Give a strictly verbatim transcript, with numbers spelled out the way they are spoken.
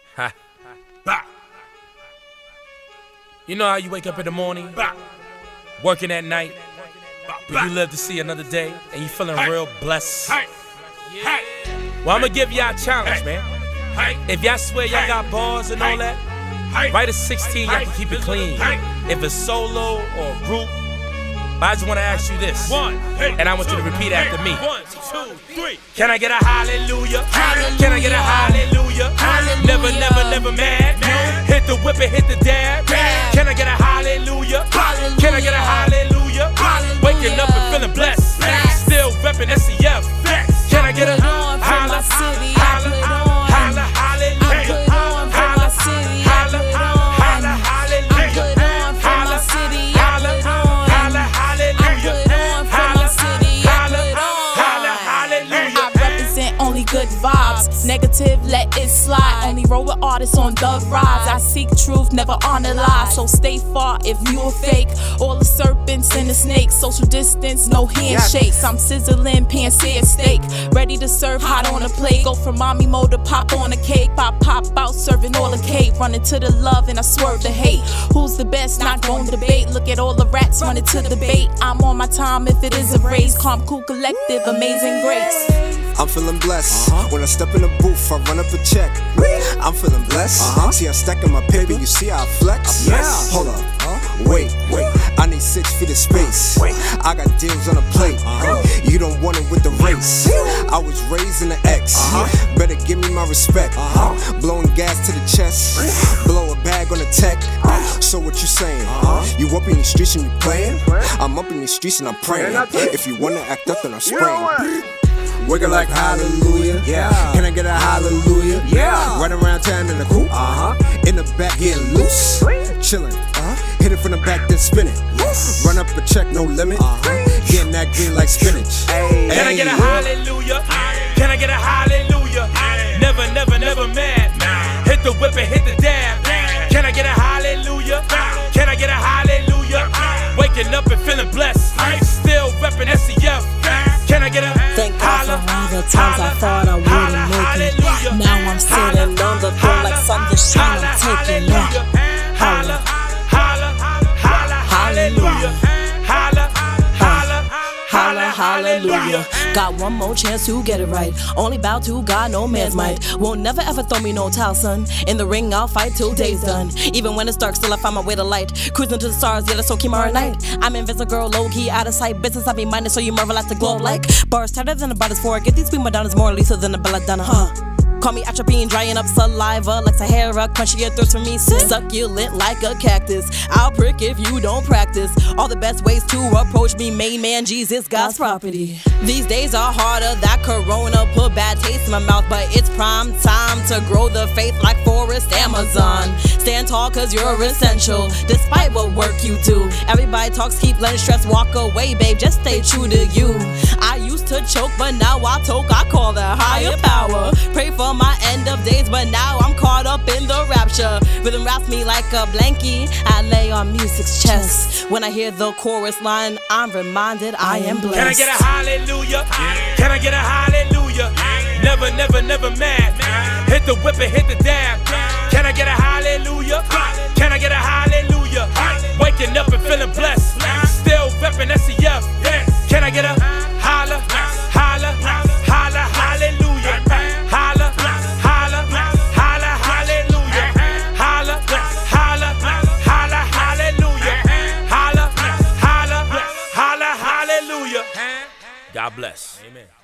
Ha. Bah. You know how you wake up in the morning, bah. working at night, but you live to see another day, and you feeling hey. real blessed. Hey. Yeah. Well, I'm gonna give y'all a challenge, man. If y'all swear y'all got bars and all that, right at sixteen, y'all can keep it clean. If it's solo or group, I just wanna ask you this, and I want you to repeat after me. One, two, three. Can I get a hallelujah? Hallelujah. Can I get a hallelujah? Hallelujah. Never, never, never mad. Hit the whip and hit the dab. Can I get a hallelujah? Hallelujah. Can I get a hallelujah? Hallelujah. Waking up and feeling blessed. Blessed. Still repping S C F. Blessed. Can I get a holla, holla, holla, holla, hallelujah? Holla, holla, holla, hallelujah? Holla, holla, holla, hallelujah? Holla, hallelujah? I represent only good vibes. Negative, let it slide. Only roll with artists on the rise. I seek truth, never honor lies. So stay far if you a fake. All the serpents and the snakes. Social distance, no handshakes. I'm sizzling, pan-seared steak. Ready to serve hot on a plate. Go from mommy mode to pop on a cake. Pop, pop out, serving all the cake. Running to the love and I swerve the hate. Who's the best? Not gon' debate. Look at all the rats running to the bait. I'm on my time if it is a race. Calm, cool, collective, amazing grace. I'm feeling blessed. Uh-huh. When I step in the booth, I run up a check. I'm feeling blessed. Uh-huh. See, I'm stacking my paper. You see how I flex? Yeah. Hold up. Huh? Wait, wait. I need six feet of space. Wait. I got deals on a plate. Uh-huh. You don't want it with the race. I was raised in the X. Uh-huh. Better give me my respect. Uh-huh. Blowing gas to the chest. Blow a bag on the tech. Uh-huh. So what you saying? Uh-huh. You up in the streets and you playing? I'm up in the streets and I'm praying. If you wanna act up, then I'm spraying. Wiggle like hallelujah, yeah. Can I get a hallelujah? Yeah. Run around town in the coupe, uh huh. In the back getting loose, chillin', uh huh. Hit it from the back then spin it. Yes. Run up a check, no limit. Uh huh. Getting that green like spinach. Hey. Can I get a hallelujah? Can I get a hallelujah? Never, never, never mad. Hit the whip and hit the dab. Can I get a hallelujah? Can I get a hallelujah? Waking up and feeling blessed. Still reppin' S C F. Can I get a Thank God for all the times I thought I wouldn't make it. Now I'm sitting on the throne like something shine, I'm taking it. Holla, holla, holla, hallelujah. Holla, holla, holla, hallelujah. Got one more chance to get it right. Only bow to God, no man's might. Won't never ever throw me no towel, son. In the ring, I'll fight till day's done. Even when it's dark, still I find my way to light. Cruising to the stars, yeah, that's so keep at night. I'm invisible, girl, low key, out of sight. Business I be minded, so you marvel at the globe like bars tighter than the body's for. Get these sweet Madonnas more Lisa than a belladonna, huh? Call me atropine, drying up saliva like Sahara, crunchy your thirst for me, succulent like a cactus. I'll prick if you don't practice. All the best ways to approach me, main man Jesus, God's property. These days are harder, that corona put bad taste in my mouth, but it's prime time to grow the faith like Forest Amazon. Stand tall cause you're essential, despite what work you do. Everybody talks, keep letting stress walk away, babe, just stay true to you. I used to choke, but now I talk, I call that higher power. Pray for my end of days, but now I'm caught up in the rapture. Rhythm wraps me like a blankie, I lay on music's chest. When I hear the chorus line, I'm reminded I am blessed. Can I get a hallelujah? Can I get a hallelujah? Never, never, never mad. Hit the whip and hit the dab. Can I get a hallelujah? Can I get a hallelujah? Waking up and feeling blessed. Still reppin' S C F. Can I get a holla, holla, holla, hallelujah? Holla, holla, holla, hallelujah. Holla, holla, holla, hallelujah. Holla, holla, holla, hallelujah. God bless. Amen.